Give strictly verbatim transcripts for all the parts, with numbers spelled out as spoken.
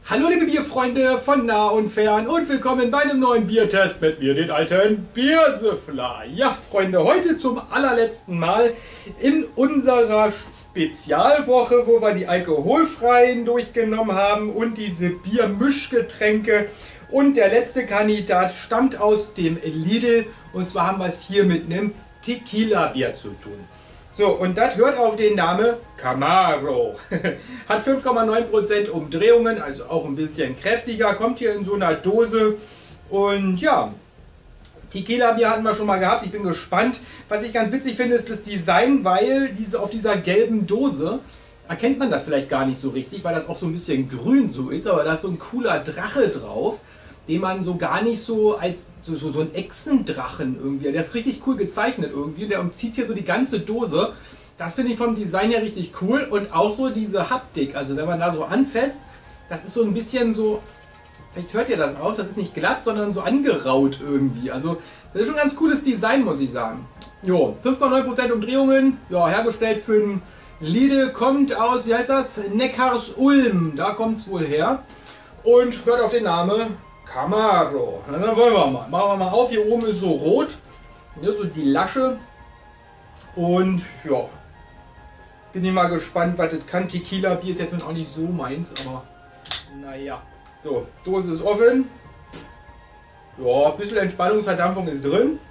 Hallo liebe Bierfreunde von nah und fern und willkommen bei einem neuen Biertest mit mir, den alten Biersüffler. Ja Freunde, heute zum allerletzten Mal in unserer Spezialwoche, wo wir die alkoholfreien durchgenommen haben und diese Biermischgetränke. Und der letzte Kandidat stammt aus dem Lidl und zwar haben wir es hier mit einem Tequila-Bier zu tun. So, und das hört auf den Namen Camaro. Hat fünf Komma neun Prozent Umdrehungen, also auch ein bisschen kräftiger. Kommt hier in so einer Dose. Und ja, Tequila-Bier hatten wir schon mal gehabt. Ich bin gespannt. Was ich ganz witzig finde, ist das Design, weil diese auf dieser gelben Dose erkennt man das vielleicht gar nicht so richtig, weil das auch so ein bisschen grün so ist. Aber da ist so ein cooler Drache drauf, den man so gar nicht so als so, so, so ein Echsendrachen irgendwie, der ist richtig cool gezeichnet irgendwie, der umzieht hier so die ganze Dose. Das finde ich vom Design her richtig cool und auch so diese Haptik, also wenn man da so anfasst, das ist so ein bisschen so, vielleicht hört ihr das auch, das ist nicht glatt, sondern so angeraut irgendwie, also das ist schon ein ganz cooles Design, muss ich sagen. Jo, fünf Komma neun Prozent Umdrehungen, ja, hergestellt für den Lidl, kommt aus, wie heißt das, Neckarsulm, da kommt es wohl her und hört auf den Namen Camaro. Dann wollen wir mal. Machen wir mal auf. Hier oben ist so rot. Hier so die Lasche. Und ja. Bin ich mal gespannt, was das kann. Tequila Bier ist jetzt noch auch nicht so meins, aber naja. So, Dose ist offen. Ja, ein bisschen Entspannungsverdampfung ist drin.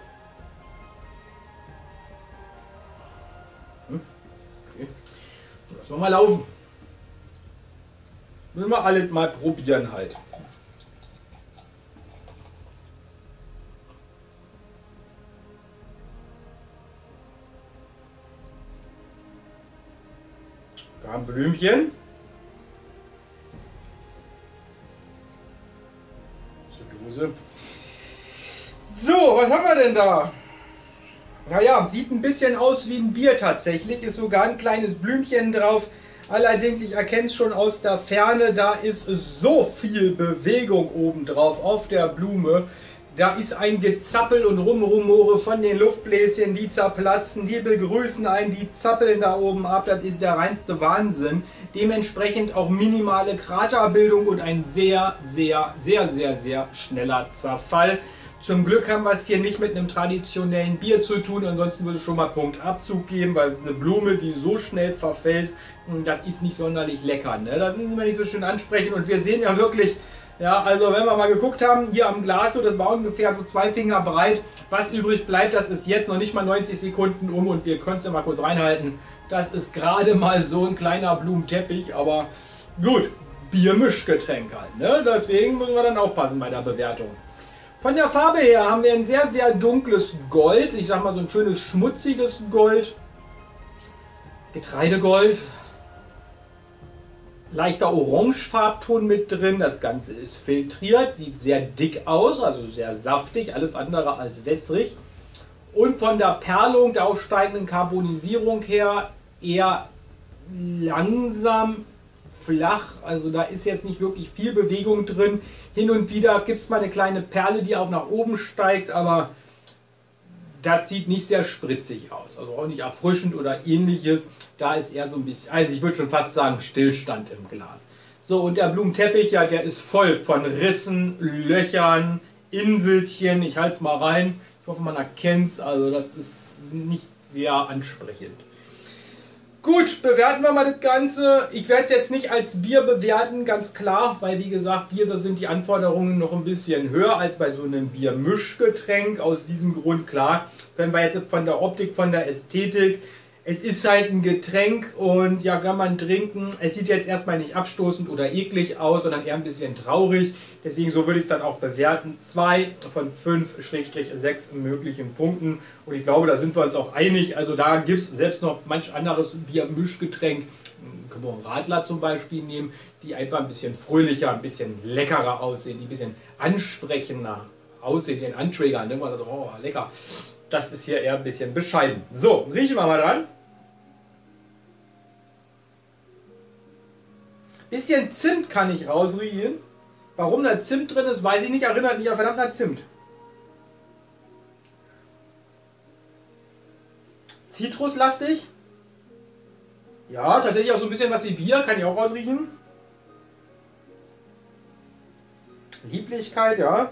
Hm. Okay. Lassen wir mal laufen. Müssen wir alle mal probieren halt. Ein Blümchen. Zur Dose. So, was haben wir denn da? Naja, sieht ein bisschen aus wie ein Bier tatsächlich. Ist sogar ein kleines Blümchen drauf. Allerdings, ich erkenne es schon aus der Ferne, da ist so viel Bewegung oben drauf auf der Blume. Da ist ein Gezappel und Rumrumore von den Luftbläschen, die zerplatzen, die begrüßen einen, die zappeln da oben ab. Das ist der reinste Wahnsinn. Dementsprechend auch minimale Kraterbildung und ein sehr, sehr, sehr, sehr, sehr schneller Zerfall. Zum Glück haben wir es hier nicht mit einem traditionellen Bier zu tun, ansonsten würde es schon mal Punktabzug geben, weil eine Blume, die so schnell verfällt, das ist nicht sonderlich lecker. Ne? Das ist immer nicht so schön ansprechend und wir sehen ja wirklich... Ja, also wenn wir mal geguckt haben, hier am Glas, so, das war ungefähr so zwei Finger breit. Was übrig bleibt, das ist jetzt noch nicht mal neunzig Sekunden um und wir können es ja mal kurz reinhalten. Das ist gerade mal so ein kleiner Blumenteppich, aber gut, Biermischgetränk halt, ne? Deswegen müssen wir dann aufpassen bei der Bewertung. Von der Farbe her haben wir ein sehr, sehr dunkles Gold. Ich sag mal so ein schönes schmutziges Gold. Getreidegold. Leichter Orangefarbton mit drin, das Ganze ist filtriert, sieht sehr dick aus, also sehr saftig, alles andere als wässrig. Und von der Perlung, der aufsteigenden Karbonisierung her eher langsam, flach, also da ist jetzt nicht wirklich viel Bewegung drin. Hin und wieder gibt es mal eine kleine Perle, die auch nach oben steigt, aber das sieht nicht sehr spritzig aus, also auch nicht erfrischend oder ähnliches. Da ist eher so ein bisschen, also ich würde schon fast sagen, Stillstand im Glas. So, und der Blumenteppich, ja, der ist voll von Rissen, Löchern, Inselchen. Ich halte es mal rein. Ich hoffe, man erkennt es. Also das ist nicht sehr ansprechend. Gut, bewerten wir mal das Ganze. Ich werde es jetzt nicht als Bier bewerten, ganz klar, weil wie gesagt, Bier sind die Anforderungen noch ein bisschen höher als bei so einem Biermischgetränk. Aus diesem Grund, klar, können wir jetzt von der Optik, von der Ästhetik, es ist halt ein Getränk und ja, kann man trinken. Es sieht jetzt erstmal nicht abstoßend oder eklig aus, sondern eher ein bisschen traurig. Deswegen so würde ich es dann auch bewerten. zwei von fünf sechs möglichen Punkten. Und ich glaube, da sind wir uns auch einig. Also da gibt es selbst noch manch anderes Biermischgetränk. Können wir einen Radler zum Beispiel nehmen, die einfach ein bisschen fröhlicher, ein bisschen leckerer aussehen, die ein bisschen ansprechender aussehen, die einen antriggern. Ne? Also, oh, lecker. Das ist hier eher ein bisschen bescheiden. So, riechen wir mal dran. Bisschen Zimt kann ich rausriechen. Warum da Zimt drin ist, weiß ich nicht. Erinnert mich an verdammt nach Zimt. Zitruslastig. Ja, tatsächlich auch so ein bisschen was wie Bier. Kann ich auch rausriechen. Lieblichkeit, ja.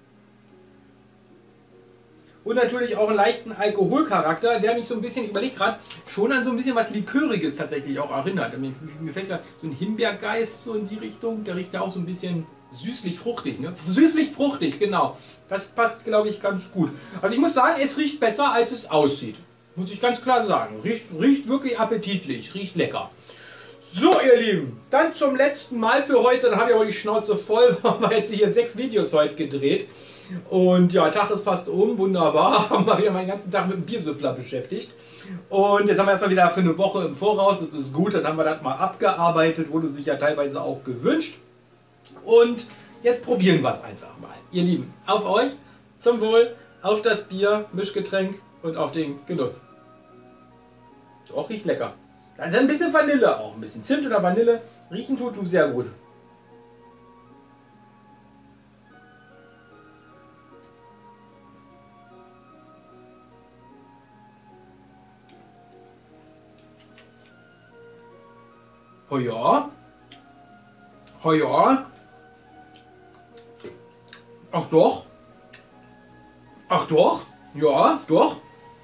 Und natürlich auch einen leichten Alkoholcharakter, der mich so ein bisschen, überlegt gerade, schon an so ein bisschen was Liköriges tatsächlich auch erinnert. Mir, mir fällt gerade so ein Himbeergeist so in die Richtung, der riecht ja auch so ein bisschen süßlich-fruchtig, ne? Süßlich-fruchtig, genau. Das passt, glaube ich, ganz gut. Also ich muss sagen, es riecht besser, als es aussieht. Muss ich ganz klar sagen. Riecht, riecht wirklich appetitlich, riecht lecker. So, ihr Lieben, dann zum letzten Mal für heute. Dann habe ich aber die Schnauze voll, weil wir jetzt hier sechs Videos heute gedreht. Und ja, Tag ist fast um, wunderbar. Haben wir wieder mal den ganzen Tag mit dem Biersüffler beschäftigt. Und jetzt haben wir erstmal wieder für eine Woche im Voraus. Das ist gut, dann haben wir das mal abgearbeitet. Wurde sich ja teilweise auch gewünscht. Und jetzt probieren wir es einfach mal. Ihr Lieben, auf euch, zum Wohl, auf das Bier, Mischgetränk und auf den Genuss. Auch riecht lecker. Also ein bisschen Vanille auch, ein bisschen Zimt oder Vanille. Riechen tut du sehr gut. Oh ja. Oh ja. Ach doch. Ach doch. Ja, doch.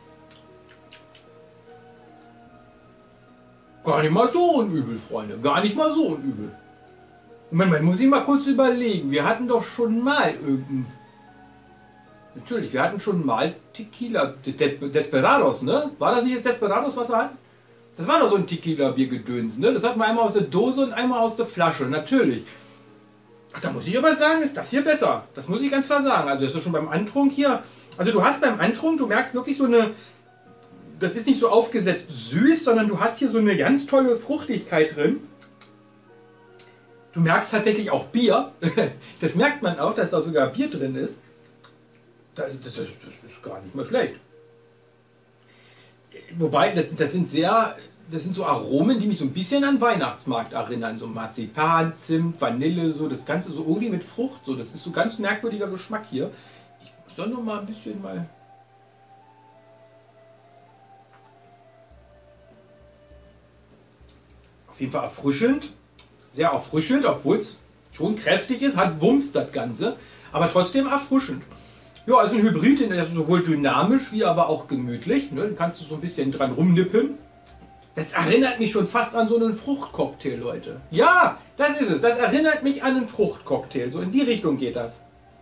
Gar nicht mal so unübel, Freunde. Gar nicht mal so unübel. Moment, man muss ich mal kurz überlegen. Wir hatten doch schon mal irgendein... Natürlich, wir hatten schon mal Tequila. Desperados, ne? War das nicht das Desperados, was wir hatten? Das war doch so ein Tequila-Biergedöns, ne? Das hatten wir einmal aus der Dose und einmal aus der Flasche, natürlich. Ach, da muss ich aber sagen, ist das hier besser. Das muss ich ganz klar sagen. Also, das ist schon beim Antrunk hier. Also, du hast beim Antrunk, du merkst wirklich so eine... Das ist nicht so aufgesetzt süß, sondern du hast hier so eine ganz tolle Fruchtigkeit drin. Du merkst tatsächlich auch Bier. Das merkt man auch, dass da sogar Bier drin ist. Das ist, das ist, das ist gar nicht mal schlecht. Wobei, das, das sind sehr... Das sind so Aromen, die mich so ein bisschen an Weihnachtsmarkt erinnern. So Marzipan, Zimt, Vanille, so das Ganze so irgendwie mit Frucht. So, das ist so ganz merkwürdiger Geschmack hier. Ich muss doch noch mal ein bisschen mal... Auf jeden Fall erfrischend. Sehr erfrischend, obwohl es schon kräftig ist. Hat Wumms das Ganze. Aber trotzdem erfrischend. Ja, also ein Hybrid, der ist sowohl dynamisch wie aber auch gemütlich. Ne? Dann kannst du so ein bisschen dran rumnippen. Das erinnert mich schon fast an so einen Fruchtcocktail, Leute. Ja, das ist es. Das erinnert mich an einen Fruchtcocktail. So in die Richtung geht das.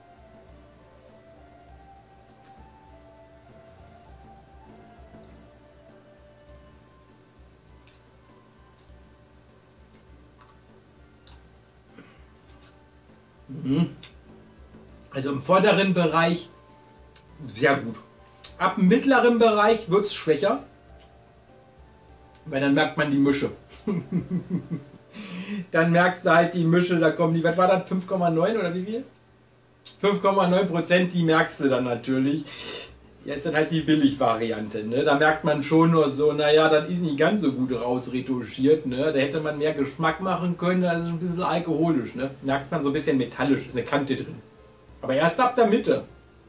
Mhm. Also im vorderen Bereich sehr gut. Ab dem mittleren Bereich wird es schwächer. Weil dann merkt man die Mische. Dann merkst du halt die Mische, da kommen die, was war das, fünf Komma neun oder wie viel? fünf Komma neun Prozent, die merkst du dann natürlich. Ja, ist dann halt die Billig-Variante, ne? Da merkt man schon nur so, naja, das ist nicht ganz so gut rausretuschiert, ne? Da hätte man mehr Geschmack machen können, da ist es ein bisschen alkoholisch, ne? Merkt man so ein bisschen metallisch, ist eine Kante drin. Aber erst ab der Mitte.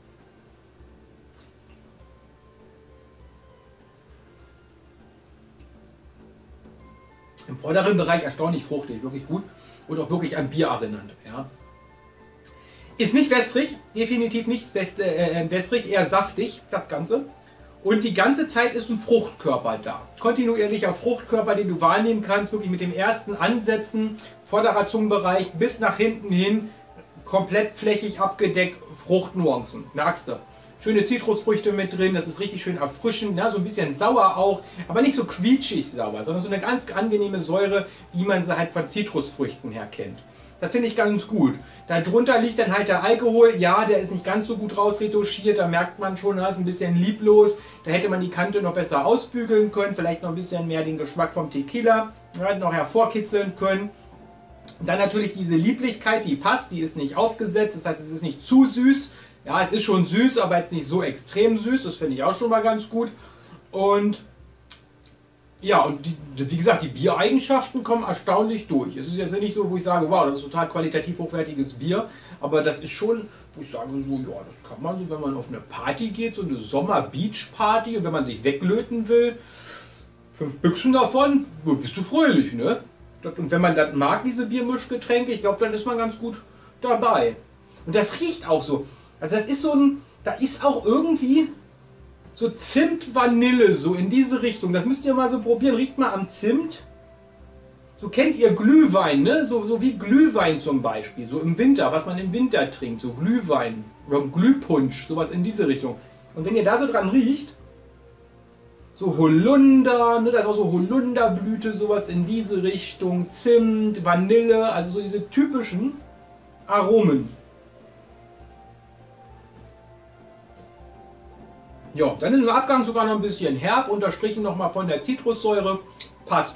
Im vorderen Bereich erstaunlich fruchtig, wirklich gut und auch wirklich an Bier erinnernd. Ja. Ist nicht wässrig, definitiv nicht wässrig, eher saftig, das Ganze. Und die ganze Zeit ist ein Fruchtkörper da. Kontinuierlicher Fruchtkörper, den du wahrnehmen kannst, wirklich mit dem ersten Ansetzen, vorderer Zungenbereich bis nach hinten hin, komplett flächig abgedeckt, Fruchtnuancen, merkst du. Schöne Zitrusfrüchte mit drin, das ist richtig schön erfrischend, ja, so ein bisschen sauer auch, aber nicht so quietschig sauer, sondern so eine ganz angenehme Säure, wie man sie halt von Zitrusfrüchten her kennt. Das finde ich ganz gut. Darunter liegt dann halt der Alkohol, ja, der ist nicht ganz so gut rausretuschiert, da merkt man schon, da ist ein bisschen lieblos, da hätte man die Kante noch besser ausbügeln können, vielleicht noch ein bisschen mehr den Geschmack vom Tequila, ja, noch hervorkitzeln können. Und dann natürlich diese Lieblichkeit, die passt, die ist nicht aufgesetzt, das heißt, es ist nicht zu süß. Ja, es ist schon süß, aber jetzt nicht so extrem süß. Das finde ich auch schon mal ganz gut. Und ja, und die, wie gesagt, die Biereigenschaften kommen erstaunlich durch. Es ist jetzt nicht so, wo ich sage, wow, das ist total qualitativ hochwertiges Bier. Aber das ist schon, wo ich sage, so, ja, das kann man so, wenn man auf eine Party geht, so eine Sommer-Beach-Party, und wenn man sich weglöten will, fünf Büchsen davon, bist du fröhlich, ne? Und wenn man das mag, diese Biermischgetränke, ich glaube, dann ist man ganz gut dabei. Und das riecht auch so. Also das ist so ein, da ist auch irgendwie so Zimt, Vanille, so in diese Richtung. Das müsst ihr mal so probieren. Riecht mal am Zimt. So kennt ihr Glühwein, ne? So, so wie Glühwein zum Beispiel. So im Winter, was man im Winter trinkt. So Glühwein oder Glühpunsch, sowas in diese Richtung. Und wenn ihr da so dran riecht, so Holunder, ne? Da ist auch so Holunderblüte, sowas in diese Richtung. Zimt, Vanille, also so diese typischen Aromen. Ja, dann ist im Abgang sogar noch ein bisschen herb, unterstrichen nochmal von der Zitrussäure. Passt.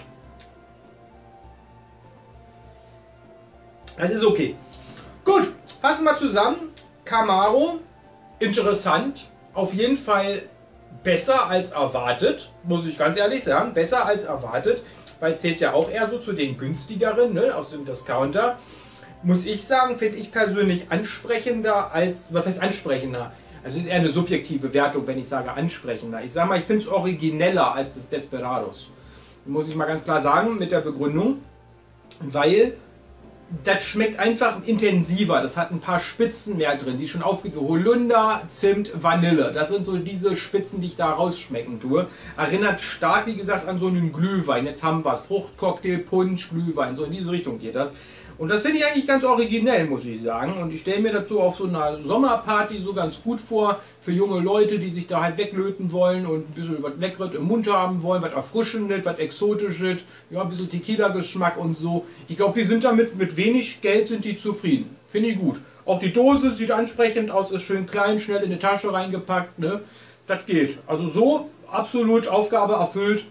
Das ist okay. Gut, fassen wir zusammen. Camaro, interessant. Auf jeden Fall besser als erwartet, muss ich ganz ehrlich sagen. Besser als erwartet, weil zählt ja auch eher so zu den günstigeren, ne, aus dem Discounter. Muss ich sagen, finde ich persönlich ansprechender als, was heißt ansprechender? Also es ist eher eine subjektive Wertung, wenn ich sage ansprechender. Ich sage mal, ich finde es origineller als das Desperados. Muss ich mal ganz klar sagen, mit der Begründung, weil das schmeckt einfach intensiver. Das hat ein paar Spitzen mehr drin, die schon aufgehen. So Holunder, Zimt, Vanille. Das sind so diese Spitzen, die ich da rausschmecken tue. Erinnert stark, wie gesagt, an so einen Glühwein. Jetzt haben wir es. Fruchtcocktail, Punsch, Glühwein. So in diese Richtung geht das. Und das finde ich eigentlich ganz originell, muss ich sagen. Und ich stelle mir dazu auf so einer Sommerparty so ganz gut vor, für junge Leute, die sich da halt weglöten wollen und ein bisschen was Leckeres im Mund haben wollen, was Erfrischendes, was Exotisches, ja, ein bisschen Tequila-Geschmack und so. Ich glaube, die sind damit, mit wenig Geld sind die zufrieden. Finde ich gut. Auch die Dose sieht ansprechend aus, ist schön klein, schnell in eine Tasche reingepackt, ne? Das geht. Also so absolut Aufgabe erfüllt.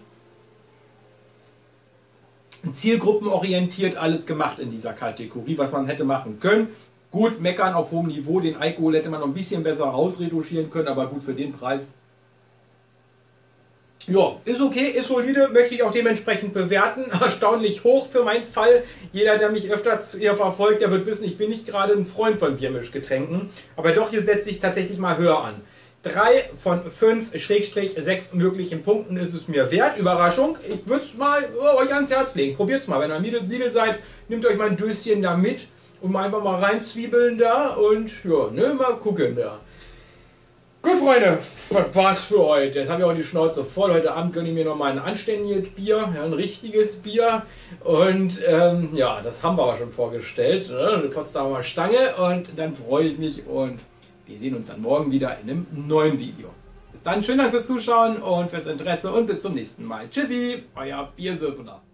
Zielgruppenorientiert alles gemacht in dieser Kategorie, was man hätte machen können. Gut, meckern auf hohem Niveau, den Alkohol hätte man noch ein bisschen besser rausreduzieren können, aber gut für den Preis. Ja, ist okay, ist solide, möchte ich auch dementsprechend bewerten. Erstaunlich hoch für meinen Fall. Jeder, der mich öfters hier verfolgt, der wird wissen, ich bin nicht gerade ein Freund von Biermischgetränken. Aber doch, hier setze ich tatsächlich mal höher an. drei von fünf, Schrägstrich sechs möglichen Punkten ist es mir wert. Überraschung, ich würde es mal äh, euch ans Herz legen. Probiert es mal, wenn ihr Lidl, Lidl seid, nehmt euch mal ein Döschen da mit und mal einfach mal reinzwiebeln da und ja, ne, mal gucken da. Gut, Freunde, was war's für heute? Jetzt habe ich auch die Schnauze voll. Heute Abend gönne ich mir noch mal ein anständiges Bier, ja, ein richtiges Bier. Und ähm, ja, das haben wir aber schon vorgestellt. Ne? Trotzdem mal Stange und dann freue ich mich und wir sehen uns dann morgen wieder in einem neuen Video. Bis dann, schönen Dank fürs Zuschauen und fürs Interesse und bis zum nächsten Mal. Tschüssi, euer Biersöffner.